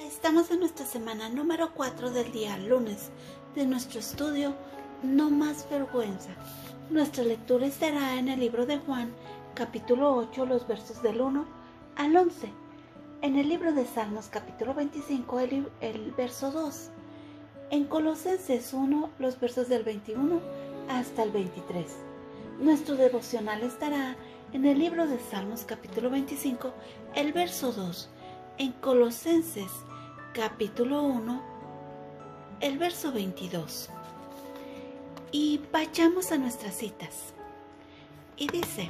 Estamos en nuestra semana número 4 del día lunes de nuestro estudio No Más Vergüenza. Nuestra lectura estará en el libro de Juan, capítulo 8, los versos del 1 al 11. En el libro de Salmos, capítulo 25, el verso 2. En Colosenses 1, los versos del 21 hasta el 23. Nuestro devocional estará en el libro de Salmos, capítulo 25, el verso 2. En Colosenses, capítulo 1, el verso 22. Y vayamos a nuestras citas. Y dice: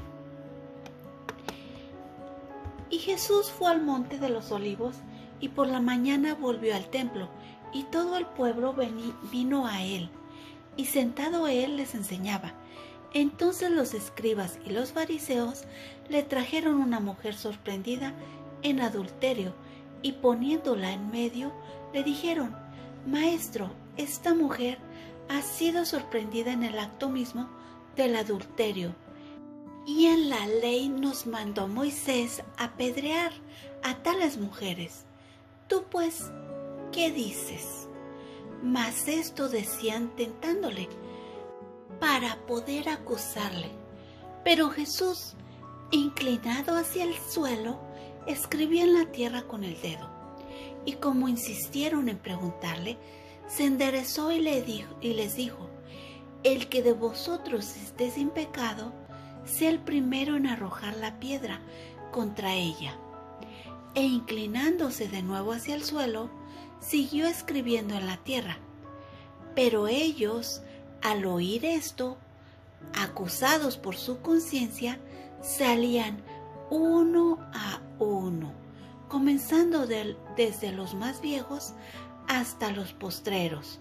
Y Jesús fue al monte de los olivos, y por la mañana volvió al templo, y todo el pueblo vino a él, y sentado él les enseñaba. Entonces los escribas y los fariseos le trajeron una mujer sorprendida en adulterio, y poniéndola en medio, le dijeron: Maestro, esta mujer ha sido sorprendida en el acto mismo del adulterio, y en la ley nos mandó Moisés apedrear a tales mujeres. Tú pues, ¿qué dices? Mas esto decían tentándole, para poder acusarle. Pero Jesús, inclinado hacia el suelo, escribía en la tierra con el dedo. Y como insistieron en preguntarle, se enderezó y les dijo: El que de vosotros esté sin pecado, sea el primero en arrojar la piedra contra ella. E inclinándose de nuevo hacia el suelo, siguió escribiendo en la tierra. Pero ellos, al oír esto, acusados por su conciencia, salían uno a uno, comenzando desde los más viejos hasta los postreros.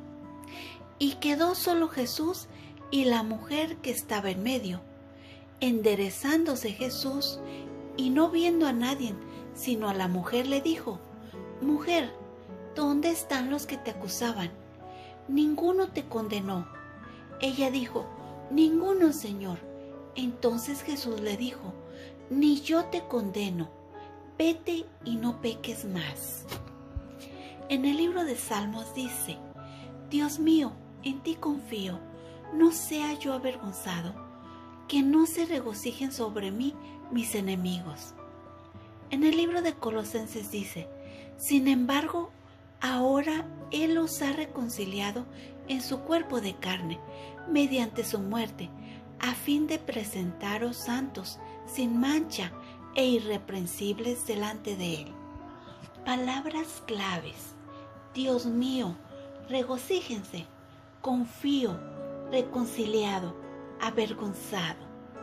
Y quedó solo Jesús y la mujer que estaba en medio. Enderezándose Jesús y no viendo a nadie, sino a la mujer, le dijo: Mujer, ¿dónde están los que te acusaban? ¿Ninguno te condenó? Ella dijo: Ninguno, Señor. Entonces Jesús le dijo: Ni yo te condeno. Vete y no peques más. En el libro de Salmos dice: Dios mío, en ti confío, no sea yo avergonzado, que no se regocijen sobre mí mis enemigos. En el libro de Colosenses dice: Sin embargo, ahora Él los ha reconciliado en su cuerpo de carne, mediante su muerte, a fin de presentaros santos, sin mancha e irreprensibles delante de Él. Palabras claves: Dios mío, regocíjense, confío, reconciliado, avergonzado.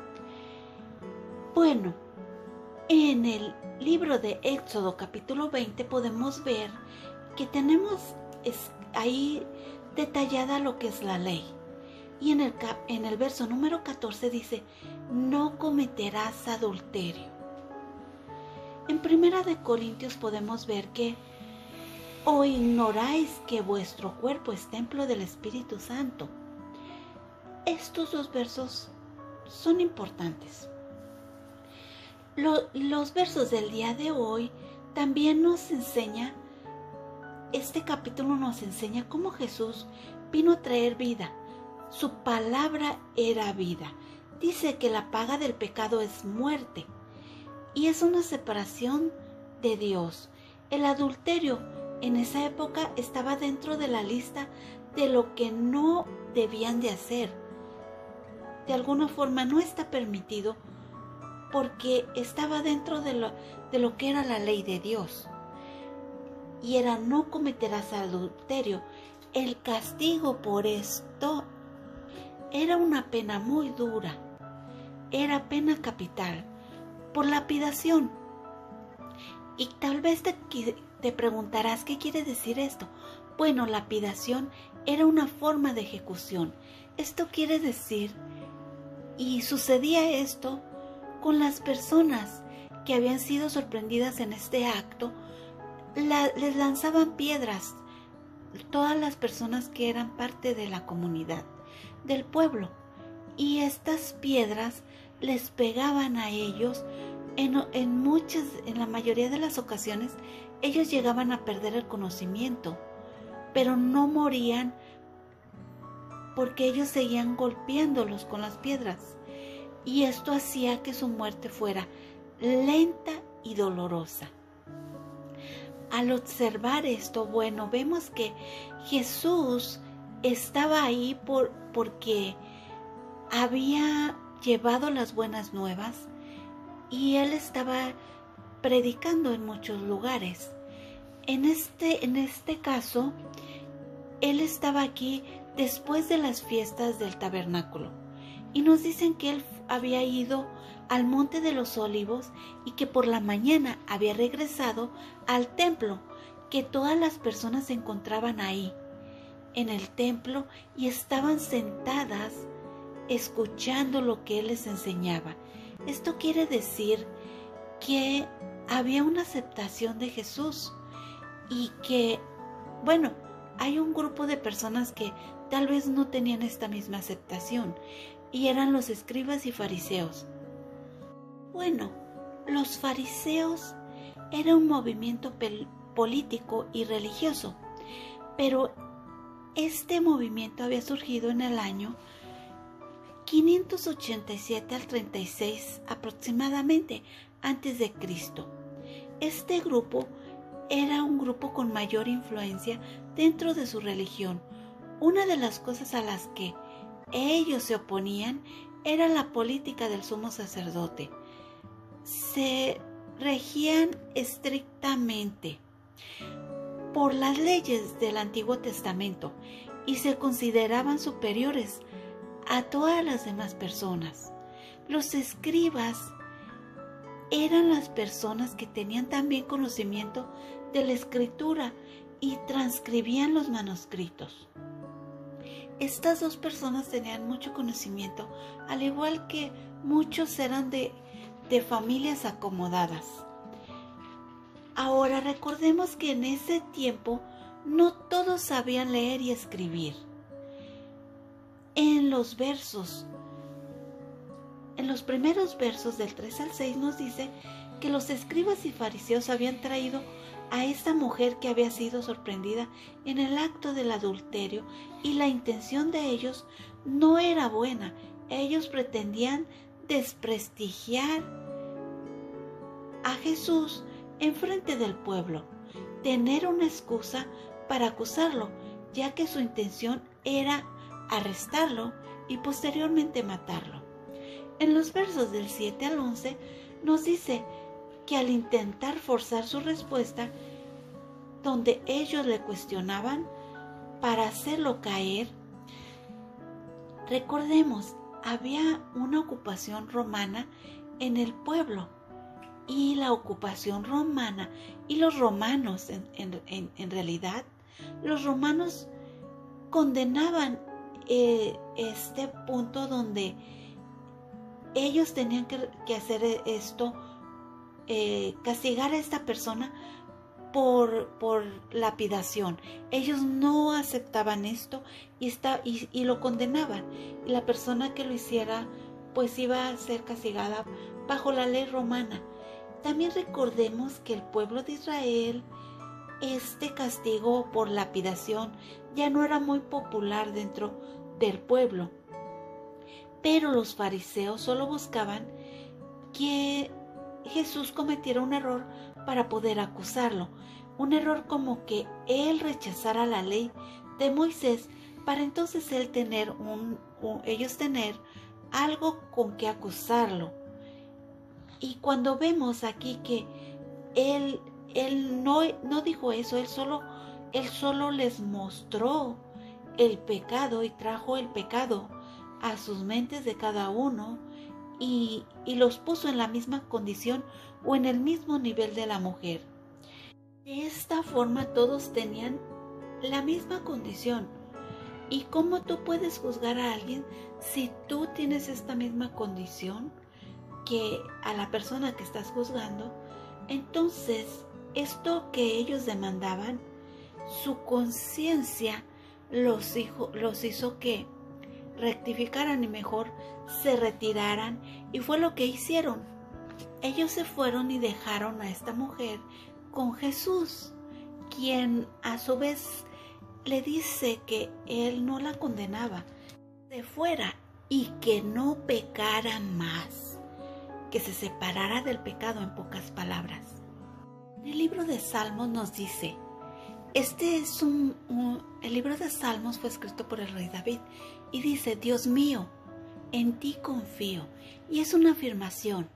Bueno, en el libro de Éxodo capítulo 20 podemos ver que tenemos ahí detallada lo que es la ley. Y en el verso número 14 dice: No cometerás adulterio. En Primera de Corintios podemos ver que: ¿O ignoráis que vuestro cuerpo es templo del Espíritu Santo? Estos dos versos son importantes. Los versos del día de hoy también nos enseña, este capítulo nos enseña cómo Jesús vino a traer vida. Su palabra era vida. Dice que la paga del pecado es muerte, y es una separación de Dios. El adulterio en esa época estaba dentro de la lista de lo que no debían de hacer. De alguna forma no está permitido, porque estaba dentro de lo que era la ley de Dios. Y era: no cometerás adulterio. El castigo por esto era una pena muy dura. Era pena capital, por lapidación. Y tal vez te preguntarás: ¿qué quiere decir esto? Bueno, lapidación era una forma de ejecución. Esto quiere decir, y sucedía esto con las personas que habían sido sorprendidas en este acto, les lanzaban piedras, todas las personas que eran parte de la comunidad, del pueblo, y estas piedras les pegaban a ellos. En la mayoría de las ocasiones ellos llegaban a perder el conocimiento, pero no morían porque ellos seguían golpeándolos con las piedras, y esto hacía que su muerte fuera lenta y dolorosa. Al observar esto, bueno, vemos que Jesús estaba ahí porque había llevado las buenas nuevas y él estaba predicando en muchos lugares. En este caso, él estaba aquí después de las fiestas del tabernáculo y nos dicen que él había ido al Monte de los Olivos y que por la mañana había regresado al templo, que todas las personas se encontraban ahí en el templo y estaban sentadas escuchando lo que él les enseñaba. Esto quiere decir que había una aceptación de Jesús y que, bueno, hay un grupo de personas que tal vez no tenían esta misma aceptación y eran los escribas y fariseos. Bueno, los fariseos era un movimiento político y religioso, pero este movimiento había surgido en el año 587 al 36 aproximadamente antes de Cristo. Este grupo era un grupo con mayor influencia dentro de su religión. Una de las cosas a las que ellos se oponían era la política del sumo sacerdote. Se regían estrictamente por las leyes del Antiguo Testamento y se consideraban superiores a todas las demás personas. Los escribas eran las personas que tenían también conocimiento de la escritura y transcribían los manuscritos. Estas dos personas tenían mucho conocimiento, al igual que muchos eran de familias acomodadas. Ahora recordemos que en ese tiempo no todos sabían leer y escribir. En los primeros versos del 3 al 6 nos dice que los escribas y fariseos habían traído a esta mujer que había sido sorprendida en el acto del adulterio y la intención de ellos no era buena. Ellos pretendían desprestigiar a Jesús en frente del pueblo, tener una excusa para acusarlo, ya que su intención era arrestarlo y posteriormente matarlo. En los versos del 7 al 11 nos dice que al intentar forzar su respuesta, donde ellos le cuestionaban para hacerlo caer, recordemos, había una ocupación romana en el pueblo y la ocupación romana y los romanos en realidad, los romanos condenaban este punto donde ellos tenían que hacer esto, castigar a esta persona por lapidación. Ellos no aceptaban esto y lo condenaban, y la persona que lo hiciera pues iba a ser castigada bajo la ley romana. También recordemos que el pueblo de Israel, este castigo por lapidación ya no era muy popular dentro del pueblo, pero los fariseos solo buscaban que Jesús cometiera un error para poder acusarlo, un error como que él rechazara la ley de Moisés para entonces él tener ellos tener algo con que acusarlo. Y cuando vemos aquí que él no dijo eso, él solo les mostró el pecado y trajo el pecado a sus mentes de cada uno y los puso en la misma condición o en el mismo nivel de la mujer. De esta forma todos tenían la misma condición. ¿Y cómo tú puedes juzgar a alguien si tú tienes esta misma condición que a la persona que estás juzgando? Entonces, esto que ellos demandaban, su conciencia los hizo que rectificaran y mejor se retiraran, y fue lo que hicieron. Ellos se fueron y dejaron a esta mujer con Jesús, quien a su vez le dice que él no la condenaba, de fuera, y que no pecara más, que se separara del pecado, en pocas palabras. En el libro de Salmos nos dice, el libro de Salmos fue escrito por el rey David y dice: Dios mío, en ti confío. Y es una afirmación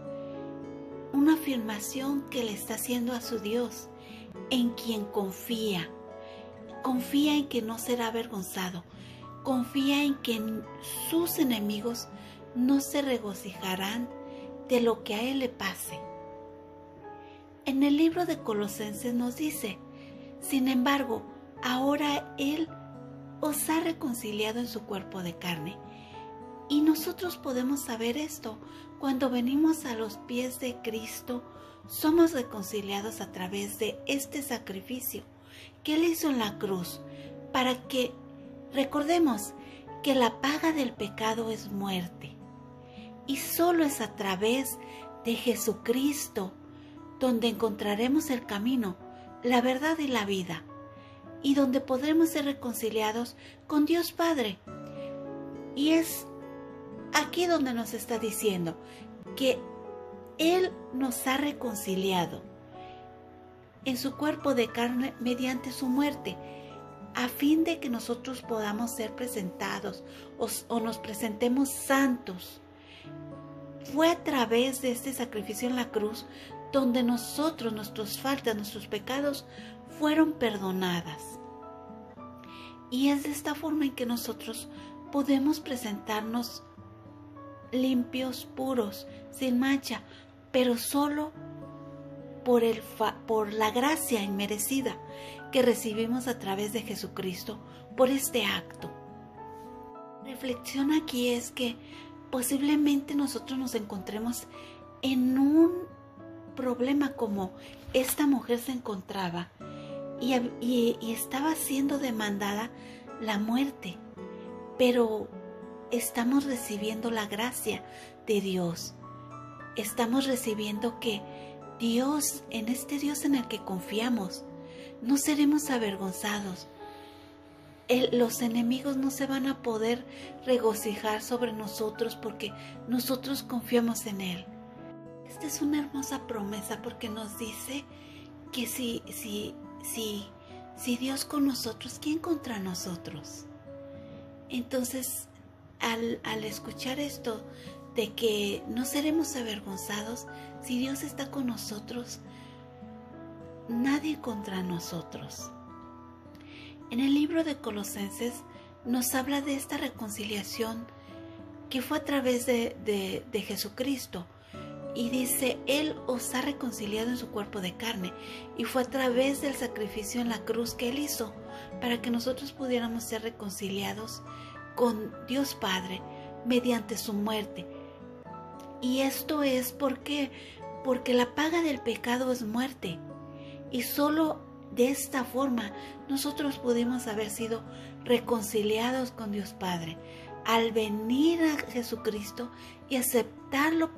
que le está haciendo a su Dios, en quien confía. Confía en que no será avergonzado. Confía en que sus enemigos no se regocijarán de lo que a él le pase. En el libro de Colosenses nos dice: sin embargo, ahora él os ha reconciliado en su cuerpo de carne. Y nosotros podemos saber esto cuando venimos a los pies de Cristo. Somos reconciliados a través de este sacrificio que él hizo en la cruz, para que recordemos que la paga del pecado es muerte, y solo es a través de Jesucristo donde encontraremos el camino, la verdad y la vida, y donde podremos ser reconciliados con Dios Padre. Y es aquí donde nos está diciendo que Él nos ha reconciliado en su cuerpo de carne mediante su muerte, a fin de que nosotros podamos ser presentados o nos presentemos santos. Fue a través de este sacrificio en la cruz donde nosotros, nuestras faltas, nuestros pecados fueron perdonadas. Y es de esta forma en que nosotros podemos presentarnos limpios, puros, sin mancha, pero solo por la gracia inmerecida que recibimos a través de Jesucristo por este acto. La reflexión aquí es que posiblemente nosotros nos encontremos en un problema como esta mujer se encontraba y estaba siendo demandada la muerte, pero estamos recibiendo la gracia de Dios. Estamos recibiendo que Dios, en este Dios en el que confiamos, no seremos avergonzados. Los enemigos no se van a poder regocijar sobre nosotros porque nosotros confiamos en Él. Esta es una hermosa promesa porque nos dice que si Dios con nosotros, ¿quién contra nosotros? Entonces, al escuchar esto de que no seremos avergonzados, si Dios está con nosotros, nadie contra nosotros. En el libro de Colosenses nos habla de esta reconciliación que fue a través de Jesucristo. Y dice, Él os ha reconciliado en su cuerpo de carne. Y fue a través del sacrificio en la cruz que Él hizo para que nosotros pudiéramos ser reconciliados con Dios Padre mediante su muerte. Y esto es porque la paga del pecado es muerte. Y solo de esta forma nosotros pudimos haber sido reconciliados con Dios Padre al venir a Jesucristo y aceptarlo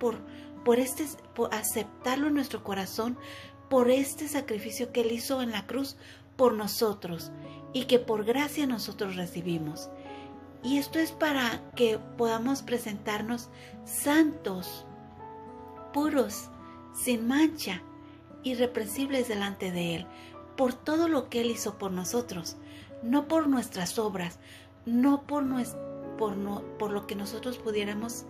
aceptarlo en nuestro corazón por este sacrificio que Él hizo en la cruz por nosotros y que por gracia nosotros recibimos. Y esto es para que podamos presentarnos santos, puros, sin mancha, irreprensibles delante de Él, por todo lo que Él hizo por nosotros, no por nuestras obras, no por lo que nosotros pudiéramos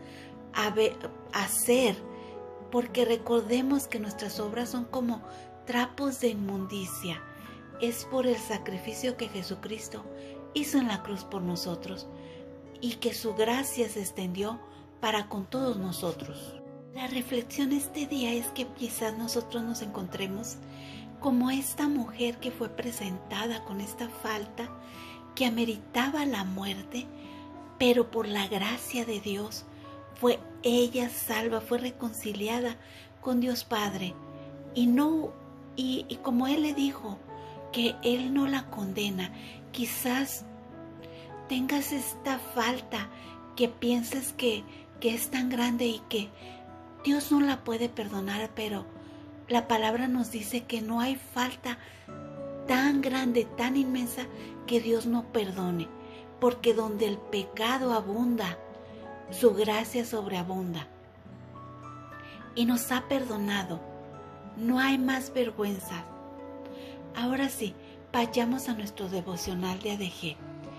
hacer, porque recordemos que nuestras obras son como trapos de inmundicia. Es por el sacrificio que Jesucristo hizo en la cruz por nosotros y que su gracia se extendió para con todos nosotros. La reflexión este día es que quizás nosotros nos encontremos como esta mujer que fue presentada con esta falta que ameritaba la muerte, pero por la gracia de Dios fue ella salva, fue reconciliada con Dios Padre. Y como Él le dijo que Él no la condena, quizás tengas esta falta que pienses que es tan grande y que Dios no la puede perdonar, pero La palabra nos dice que no hay falta tan grande, tan inmensa, que Dios no perdone, porque donde el pecado abunda, su gracia sobreabunda. Y nos ha perdonado. No hay más vergüenza. Ahora sí, vayamos a nuestro devocional de ADG.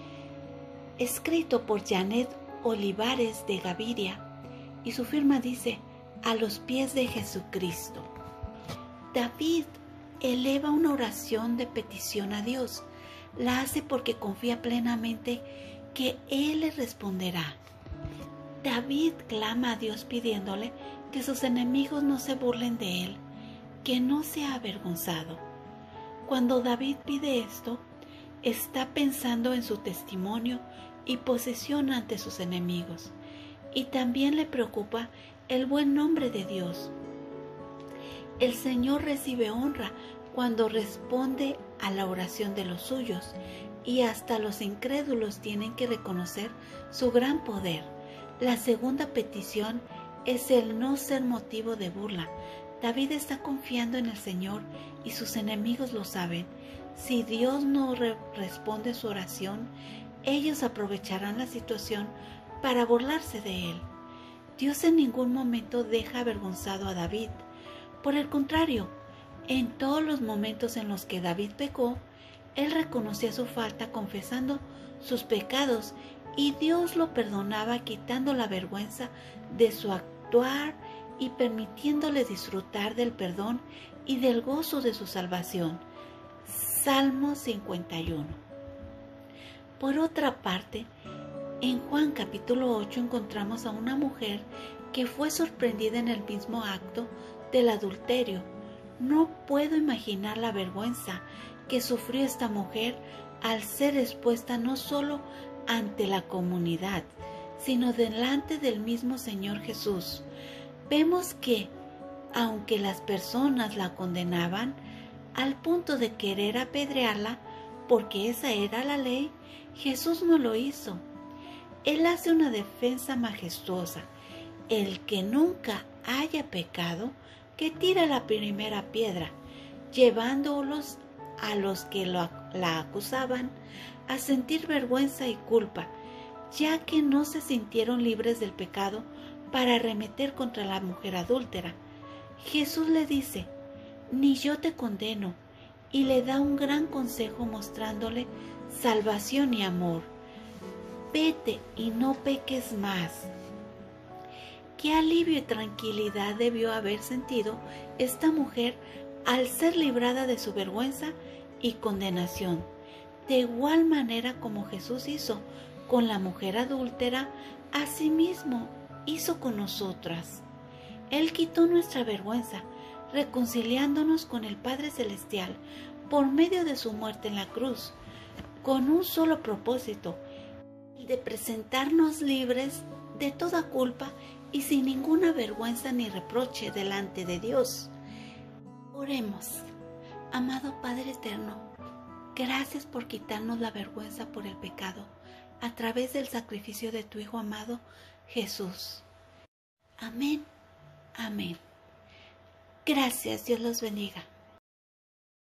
Escrito por Janet Olivares de Gaviria, y su firma dice: a los pies de Jesucristo. David eleva una oración de petición a Dios. La hace porque confía plenamente que Él le responderá. David clama a Dios pidiéndole que sus enemigos no se burlen de él, que no sea avergonzado. Cuando David pide esto, está pensando en su testimonio y posesión ante sus enemigos, y también le preocupa el buen nombre de Dios. El Señor recibe honra cuando responde a la oración de los suyos, y hasta los incrédulos tienen que reconocer su gran poder. La segunda petición es el no ser motivo de burla. David está confiando en el Señor y sus enemigos lo saben. Si Dios no responde su oración, ellos aprovecharán la situación para burlarse de él. Dios en ningún momento deja avergonzado a David. Por el contrario, en todos los momentos en los que David pecó, él reconocía su falta confesando sus pecados, y Dios lo perdonaba quitando la vergüenza de su actuar y permitiéndole disfrutar del perdón y del gozo de su salvación. Salmo 51. Por otra parte, en Juan capítulo 8 encontramos a una mujer que fue sorprendida en el mismo acto del adulterio. No puedo imaginar la vergüenza que sufrió esta mujer al ser expuesta no solo ante la comunidad, sino delante del mismo Señor Jesús. Vemos que, aunque las personas la condenaban al punto de querer apedrearla, porque esa era la ley, Jesús no lo hizo. Él hace una defensa majestuosa. El que nunca haya pecado, que tire la primera piedra, llevándolos a los que la acusaban a sentir vergüenza y culpa, ya que no se sintieron libres del pecado para arremeter contra la mujer adúltera. Jesús le dice: ni yo te condeno, y le da un gran consejo mostrándole salvación y amor. Vete y no peques más. Qué alivio y tranquilidad debió haber sentido esta mujer al ser librada de su vergüenza y condenación. De igual manera como Jesús hizo con la mujer adúltera, asimismo hizo con nosotras. Él quitó nuestra vergüenza, reconciliándonos con el Padre Celestial por medio de su muerte en la cruz, con un solo propósito: el de presentarnos libres de toda culpa y sin ninguna vergüenza ni reproche delante de Dios. Oremos. Amado Padre eterno, gracias por quitarnos la vergüenza por el pecado a través del sacrificio de tu Hijo amado Jesús. Amén. Amén. Gracias, Dios los bendiga.